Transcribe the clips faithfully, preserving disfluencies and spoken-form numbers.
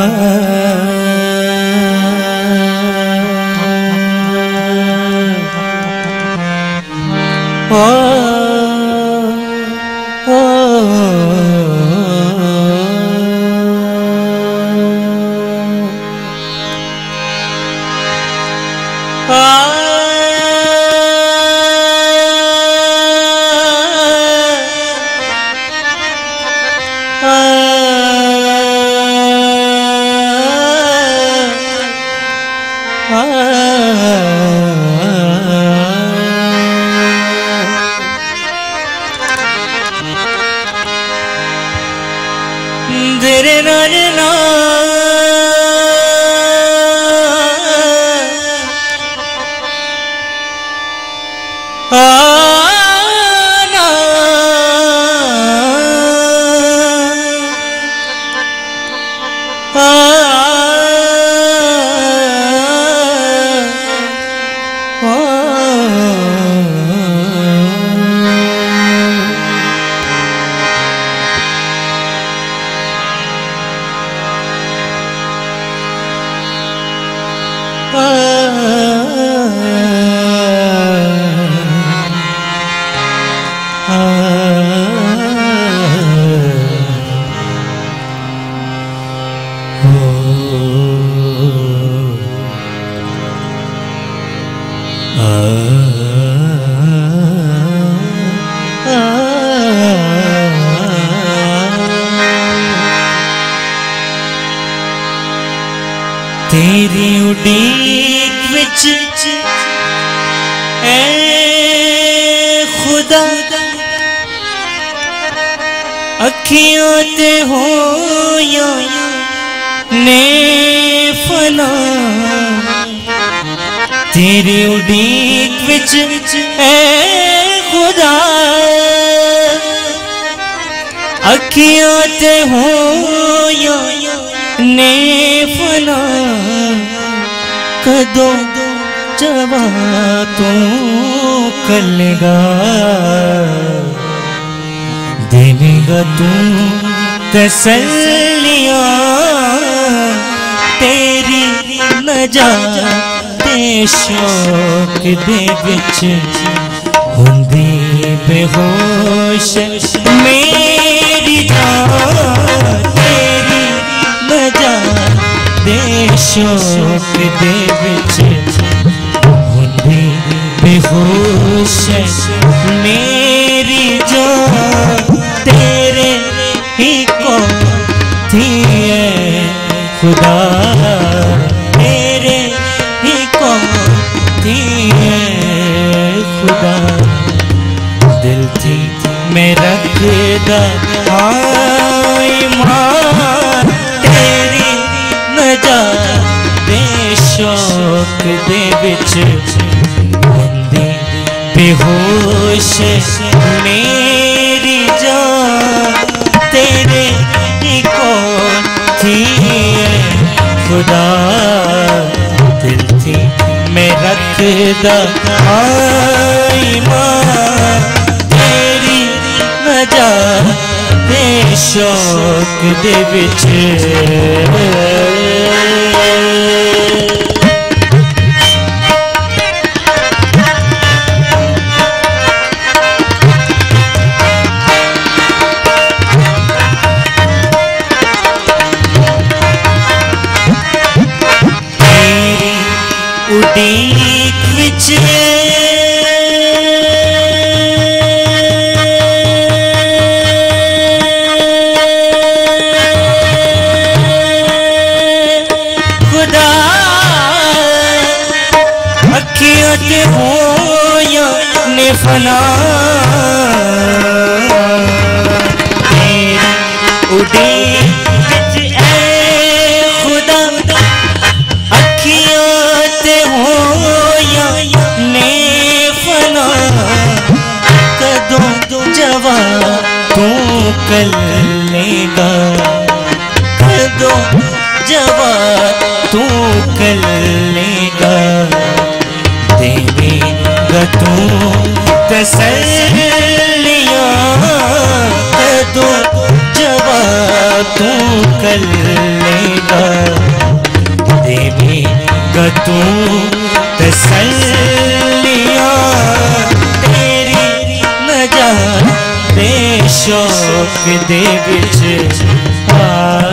तेरी उड़ीक विच ऐ खुदा अखियों ते होया ने फना। तेरी उड़ीक विच ऐ खुदा अखियों ते होया ने फना। कदों जवा तू कलेगा देगा तू तसल्लियां। तेरी नजात शौक दे विच हुंदी बेहोश मेरी जान। तेरी नजात शौक दे विच हुंदी बेहोश मेरी जान। तेरे ही को थी है खुदा तेरे ही को थी है खुदा। दिल थी मैं रखदा ईमान तेरी नजात शौक दे विच हुंदी बेहोश मेरी जान। तेरे ही कौन थी खुदा। दिल थी मैं रखदा ईमान तेरी नजात शौक दे विच। उड़ीक विच खुदा अखियों ते होया ने फना। तेरी उड़ीक विच ऐ खुदा अखियों होया ने फना। कदों जवा तू कलेगा कदों जवा तू कलेगा देगा तू तसल्लियां। कदों जवा तू कर लेगा, देगा तू तसल्लियां, तेरी नजात दे शौक दे विच आ।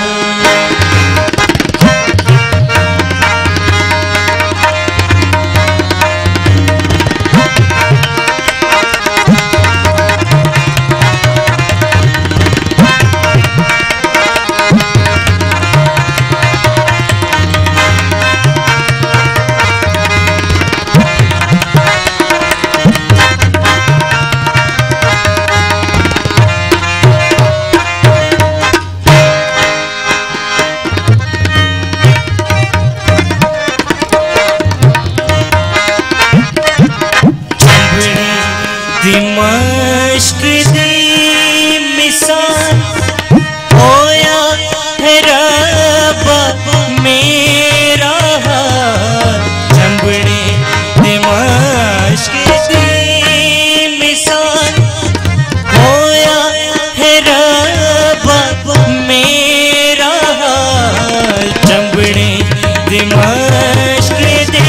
दिमश्क दी मिसाल होया है रब्बा मेरा हाल, चंबड़े दिमश्क दी मिसाल होया है रब्बा मेरा हाल, चंबड़े दिमश्क दी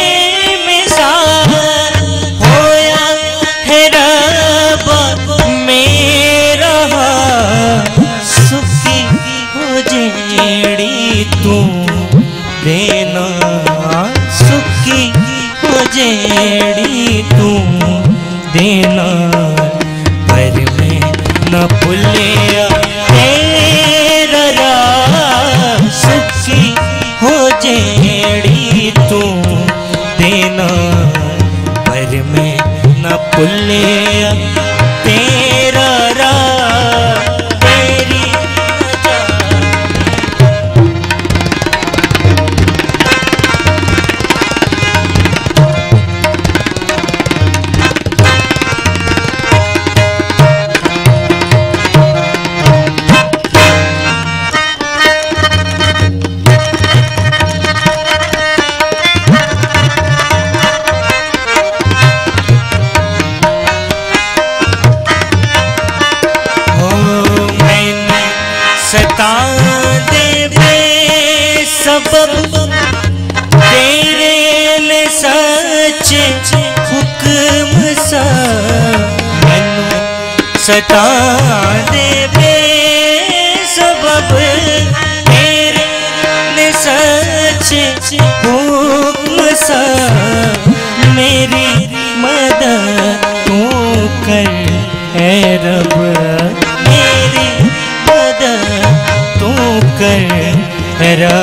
तू देना, सुखी हो जेड़ी तू देना, पर मैं न भुलिया तेरा राह, सुखी हो जेड़ी तू देना, पर मैं न भुलिया तेरा राह, तेरी सता दे बेसबब तेरे ले सच हुक्म सा, मैनू सता दे बेसबब तेरे ले सच हुक्म सा, मेरी मदद तू कर है रब, मेरी तू कर रा,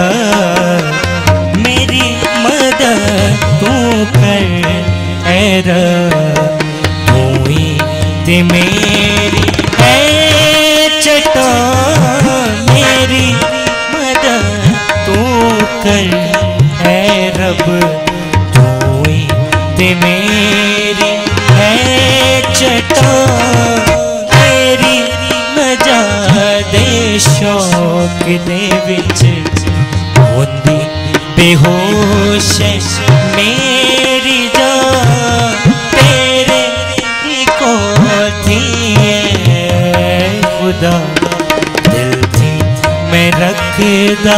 मेरी मदद तू कर रा, तू ही ते मेरी है चट्टान, मेरी मदद तू कर है रब, तू ही ते मेरी है चट्टान, तेरी नजात दे शौक दे विच होंदी बेहोश मेरी जान, तेरे ही कोल थी खुदा, दिल थी मैं रखदा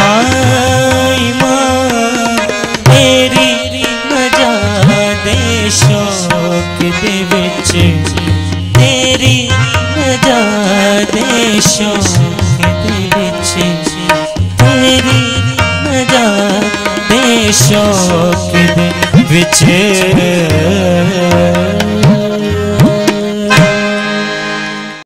ईमान, तेरी नजात दे शौक दे विच, तेरी नजात दे शौक दे विच, तेरी नजात दे शौक दे विच।